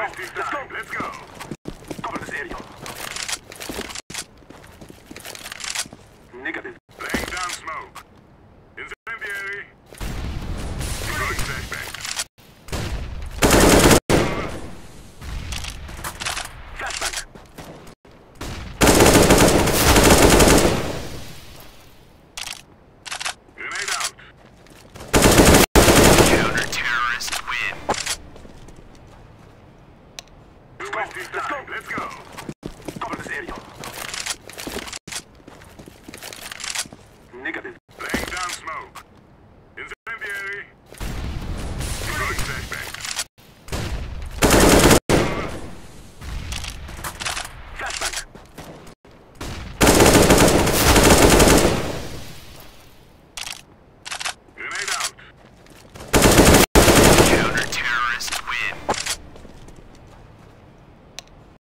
Let's go. Let's go. Cover this area. Negative. Laying down smoke. Incendiary. Deploying flashbang. Flashback. Grenade out. Counter-terrorists win. We're wasting time. Let's go.